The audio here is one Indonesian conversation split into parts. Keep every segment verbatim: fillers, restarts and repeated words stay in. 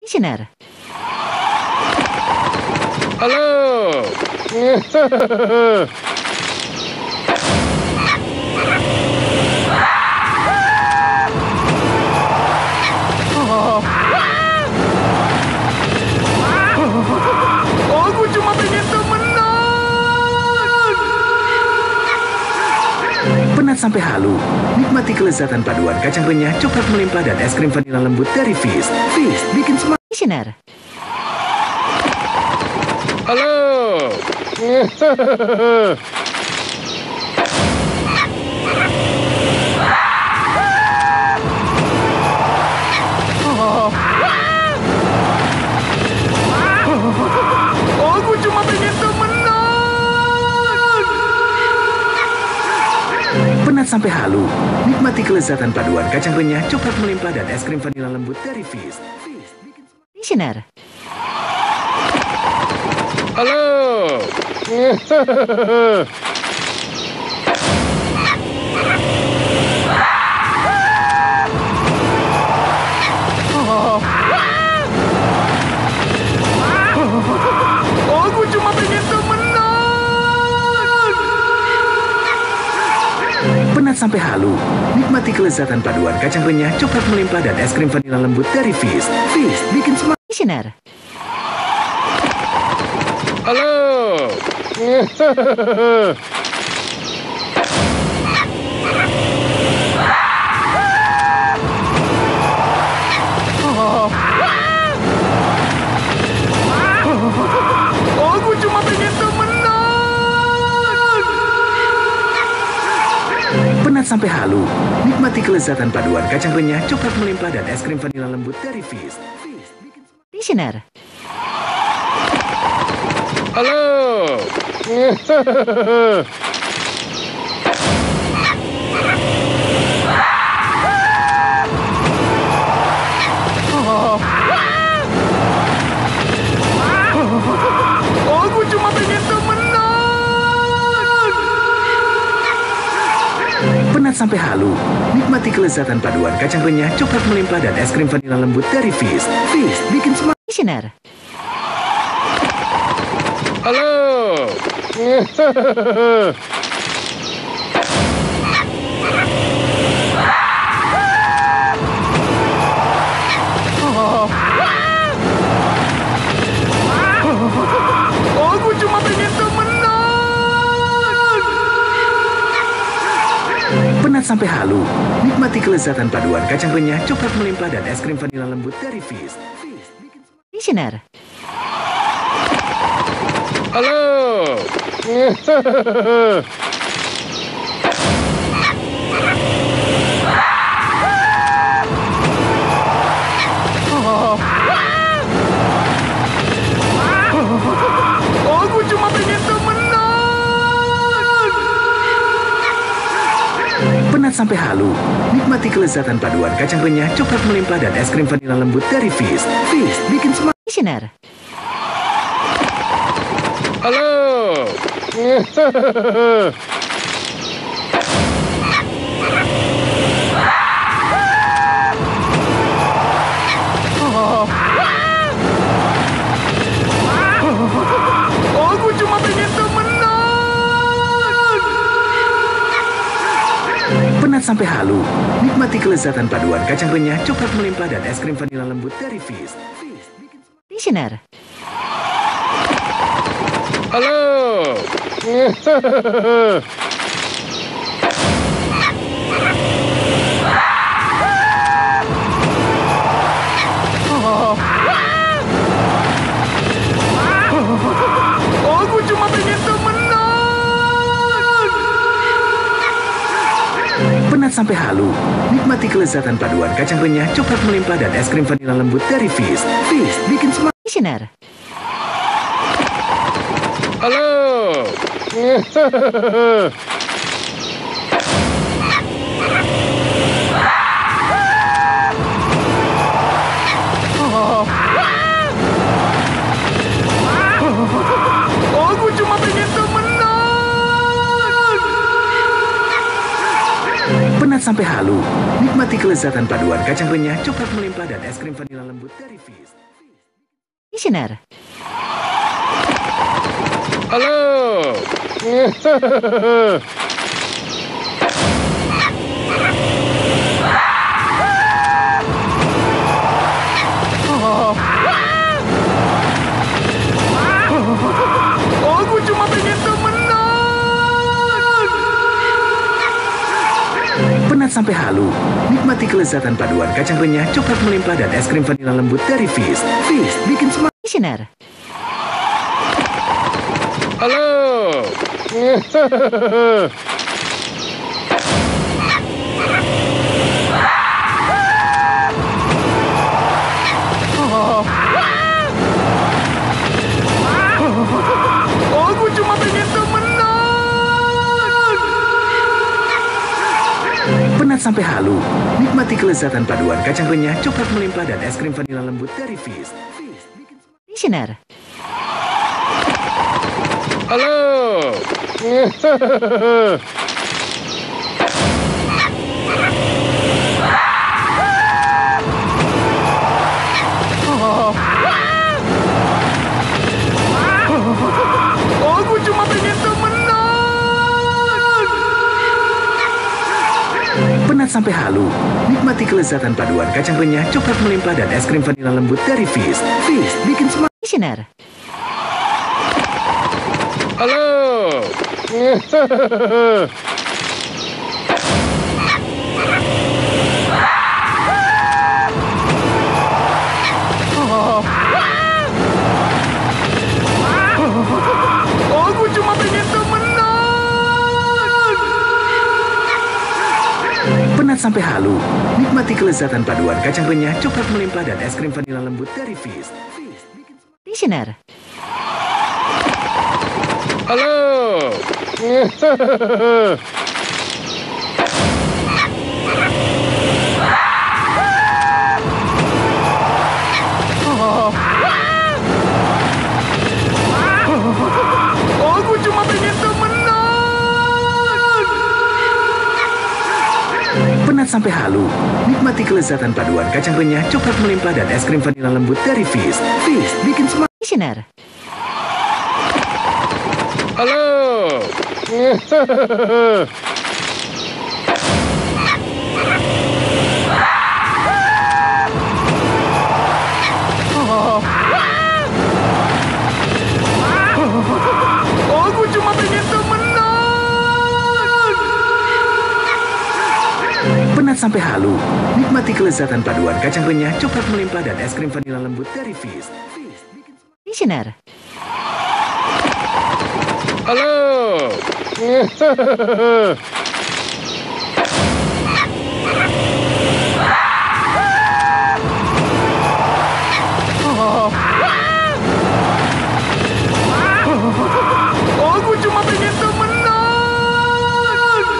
Listener. Halo. Aku cuma pengen temenan. Penat sampai halu, nikmati kelezatan paduan kacang renyah, coklat melimpah, dan es krim vanila lembut dari Fizz. Fizz bikin semangat. Listener. Halo. Aku cuma pengen temenan. Penat sampai halu, nikmati kelezatan paduan kacang renyah, coklat melimpah, dan es krim vanila lembut dari Fizz. Fizz bikin semangat. Listener. Halo. Aku cuma pengen temenan. Penat sampai halu, nikmati kelezatan paduan kacang renyah, coklat melimpah, dan es krim vanila lembut dari Fizz. Fizz bikin semangat. Listener. Halo. Aku cuma pengen temenan. Penat sampai halu, nikmati kelezatan paduan kacang renyah, coklat melimpah, dan es krim vanila lembut dari Fizz. Fizz bikin semangat. Listener. Halo. Aku cuma pengen temenan. Penat sampai halu, nikmati kelezatan paduan kacang renyah, coklat melimpah, dan es krim vanila lembut dari Fizz. Fizz bikin semangat. Listener. Halo. Aku cuma pengen temenan. Penat sampai halu, nikmati kelezatan paduan kacang renyah, coklat melimpah, dan es krim vanila lembut dari Fizz. Fizz bikin semangat. Listener. Halo. Aku cuma pengen temenan. Penat sampai halu, nikmati kelezatan paduan kacang renyah, coklat melimpah, dan es krim vanila lembut dari Fizz. Fizz bikin semangat. Listener. Halo. Aku cuma pengen temenan. Penat sampai halu, nikmati kelezatan paduan kacang renyah, coklat melimpah, dan es krim vanila lembut dari Fizz. Fizz bikin semangat. Listener. Halo. Aku cuma pengen temenan. Penat sampai halu, nikmati kelezatan paduan kacang renyah, coklat melimpah, dan es krim vanila lembut dari Fizz. Fizz bikin semangat. Listener. Halo. Aku cuma pengen temenan. Penat sampai halu, nikmati kelezatan paduan kacang renyah, coklat melimpah, dan es krim vanila lembut dari Fizz. Listener. Halo. Aku cuma pengen temenan. Penat sampai halu. Nikmati kelezatan paduan kacang renyah, coklat melimpah, dan es krim vanila lembut dari Feast. Feast bikin semangat. Listener. Halo. Aku cuma pengen temenan. Penat sampai halu. Nikmati kelezatan paduan kacang renyah, coklat melimpah, dan es krim vanila lembut dari Feast. Feast bikin semangat. Listener. Halo. Aku cuma pengen temenan. Penat sampai halu. Nikmati kelezatan paduan kacang renyah, coklat melimpah, dan es krim vanila lembut dari Feast. Feast bikin semangat. Listener. Halo. Aku cuma pengen temenan. Penat sampai halu. Nikmati kelezatan paduan kacang renyah, coklat melimpah, dan es krim vanila lembut dari Feast. Feast bikin semangat. Listener. Halo. Aku cuma pengen temenan. Penat sampai halu. Nikmati kelezatan paduan kacang renyah, coklat melimpah, dan es krim vanila lembut dari Feast. Feast bikin semangat. Listener. Halo. Aku cuma pengen temenan. Penat sampai halu. Nikmati kelezatan paduan kacang renyah, coklat melimpah, dan es krim vanila lembut dari Feast. Feast bikin semangat. Listener. Halo. Aku cuma pengen temenan.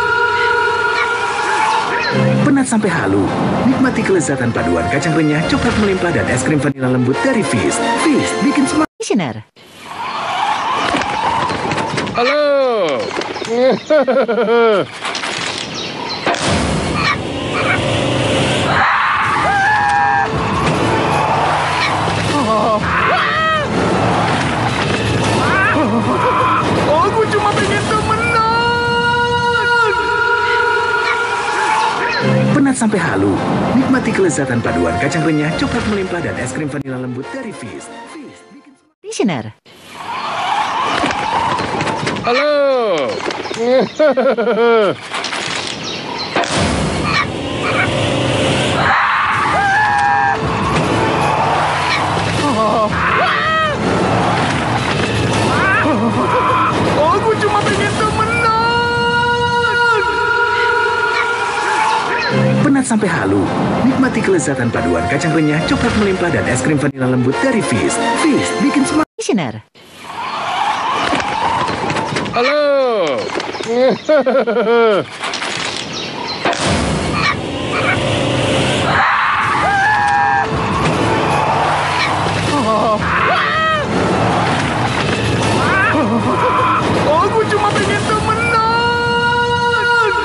Penat sampai halu. Nikmati kelezatan paduan kacang renyah, coklat melimpah, dan es krim vanila lembut dari Feast. Feast bikin semangat. Listener. Halo. Aku cuma pengen temenan. Penat sampai halu. Nikmati kelezatan paduan kacang renyah, coklat melimpah, dan es krim vanila lembut dari Feast. Feast bikin semangat. Listener. Halo. Aku cuma pengen temenan. Penat sampai halu. Nikmati kelezatan paduan kacang renyah, coklat melimpah, dan es krim vanila lembut dari Feast. Feast bikin semangat. Listener. Halo. Aku cuma pengen temenan.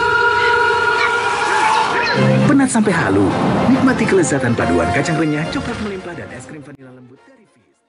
Penat sampai halu. Nikmati kelezatan paduan kacang renyah, coklat melimpah, dan es krim vanila lembut dari Feast.